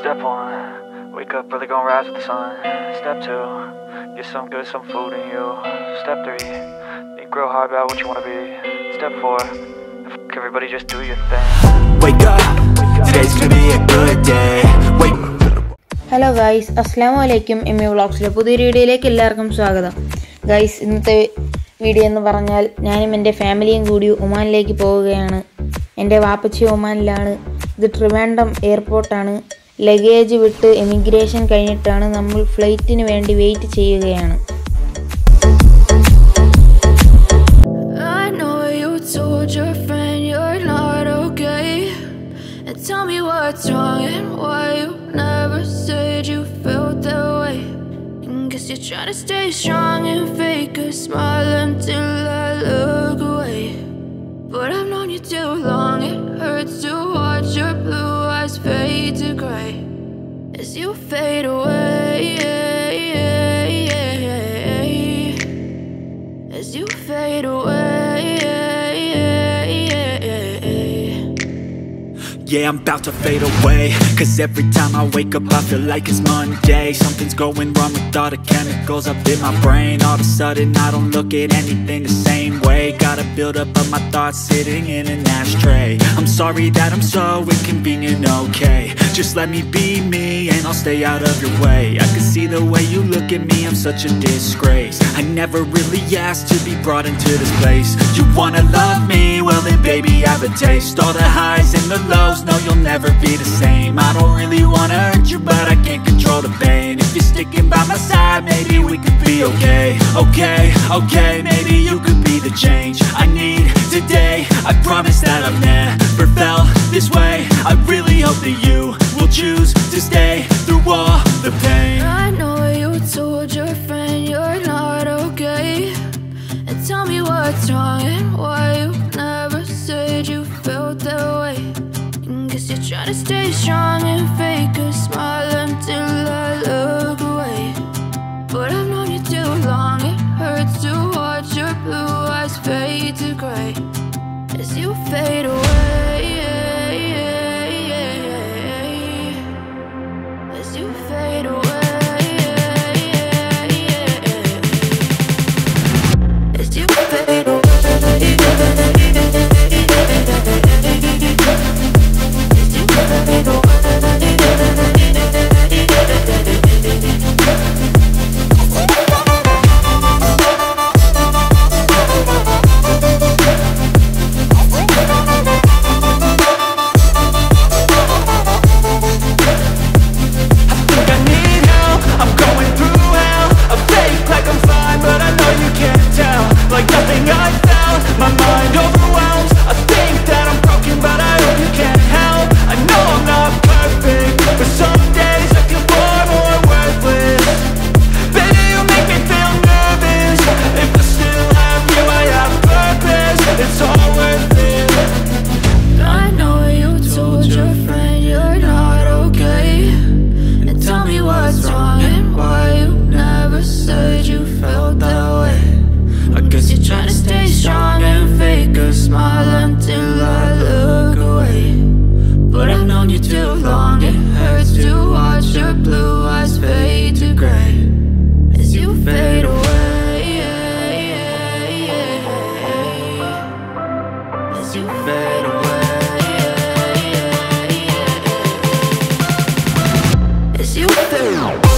Step one, wake up early, gonna rise with the sun. Step two, get some good, some food in you. Step three, think real hard about what you wanna be. Step four, fuck everybody, just do your thing. Wake up, today's gonna be a good day. Hello guys, അസ്സലാമു അലൈക്കും. എമ്മി വ്ളോഗ്സിലെ പുതിയൊരു വീഡിയോയിലേക്ക് എല്ലാവർക്കും സ്വാഗതം. Guys, ഇന്നത്തെ video എന്ന് പറഞ്ഞാൽ ഞാനും എൻ്റെ ഫാമിലിയും കൂടി ഒമാനിലേക്ക് പോവുകയാണ്. എൻ്റെ വാപ്പച്ചി ഒമാനിലാണ്. ഇത് ട്രിവാൻഡ്രം എയർപോർട്ടാണ്. ലഗേജ് വിട്ട് എമിഗ്രേഷൻ കഴിഞ്ഞിട്ടാണ് നമ്മൾ ഫ്ലൈറ്റിന് വേണ്ടി വെയിറ്റ് ചെയ്യുകയാണ്. Tell me what's wrong and why you never said you felt that way. Guess you're trying to stay strong and fake a smile until I look away. But I've known you too long, it hurts to watch your blue eyes fade to grey as you fade away, as you fade away. Yeah, I'm about to fade away, cause every time I wake up I feel like it's Monday. Something's going wrong with all the chemicals up in my brain. All of a sudden I don't look at anything the same way. Got a build up of my thoughts sitting in an ashtray. I'm sorry that I'm so inconvenient, okay. Just let me be me and I'll stay out of your way. I can see the way you look at me, I'm such a disgrace. I never really asked to be brought into this place. You wanna love me? Well then baby I have a taste. All the highs and the lows, no, you'll never be the same. I don't really wanna hurt you, but I can't control the pain. If you're sticking by my side, maybe we could be okay. Okay, maybe you could be the change I need today. I promise that I've never felt this way. I really hope that you will choose to stay through all the pain. I know you told your friend you're not okay, and tell me what's wrong and why you never said you felt that way. Guess you're trying to stay strong and fake a smile until I look away. But I've known you too long, it hurts to watch your blue eyes fade to grey as you fade away, as you fade away, as you fade away. You fade away, as you fade away.